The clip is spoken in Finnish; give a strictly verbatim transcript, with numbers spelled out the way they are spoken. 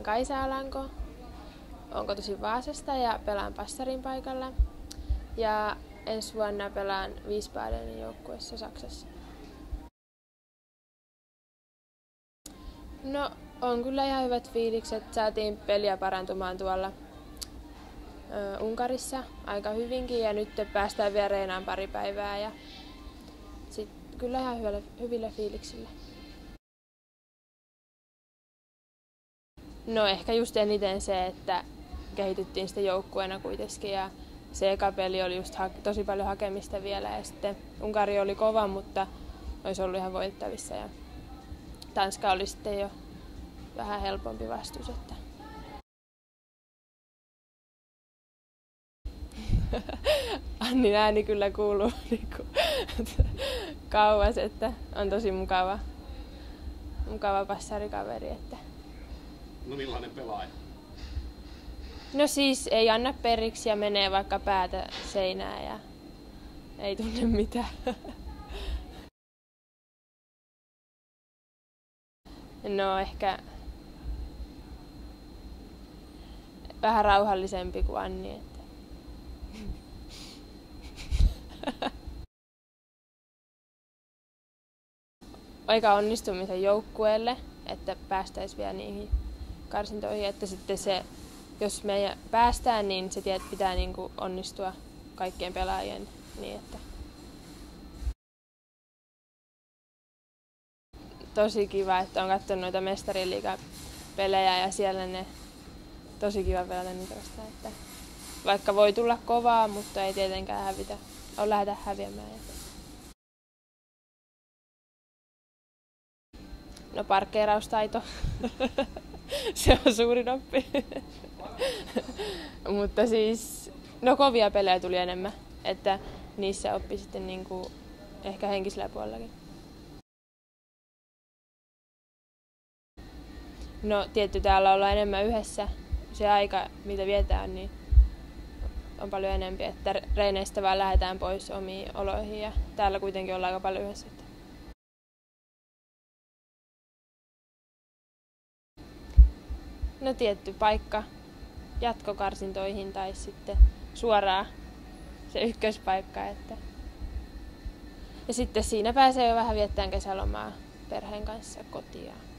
Kaisa Alanko, olen kotoisin Vaasasta ja pelaan passarin paikalla. Ja ensi vuonna pelaan Wiesbadenin joukkueessa Saksassa. No, on kyllä ihan hyvät fiilikset. Saatiin peliä parantumaan tuolla ö, Unkarissa aika hyvinkin ja nyt päästään vielä reenaan pari päivää ja sit kyllä ihan hyvillä, hyvillä fiiliksillä. No ehkä just eniten se, että kehityttiin sitten joukkueena kuitenkin ja se eka peli oli just ha- tosi paljon hakemista vielä ja sitten Unkari oli kova, mutta olisi ollut ihan voittavissa ja Tanska oli sitten jo vähän helpompi vastus. Että. Annin ääni kyllä kuuluu niinku, kauas, että on tosi mukava, mukava passarikaveri. Että. No millainen pelaaja? No siis ei anna periksi ja menee vaikka päätä seinään ja ei tunne mitään. No ehkä vähän rauhallisempi kuin Anni. Että. Aika onnistumisen joukkueelle, että päästäisiin vielä niihin karsintoihin, että sitten se, jos me päästään, niin se tiedät, pitää niinku onnistua kaikkien pelaajien niin, että tosi kiva, että on katsonut noita mestariliigapelejä ja siellä ne tosi kiva pelata niitä vastaan, että vaikka voi tulla kovaa, mutta ei tietenkään hävitä, on lähdetä häviämään. No parkkeeraustaito, se on suurin oppi. Mutta siis, no kovia pelejä tuli enemmän, että niissä oppi sitten niinku ehkä henkisellä puolellakin. No tietty täällä ollaan enemmän yhdessä, se aika mitä vietään niin on paljon enempi, että reeneistä vaan lähdetään pois omiin oloihin ja täällä kuitenkin ollaan aika paljon yhdessä. No tietty paikka jatkokarsintoihin tai sitten suoraan se ykköspaikka. Että. Ja sitten siinä pääsee jo vähän viettämään kesälomaa perheen kanssa kotiin.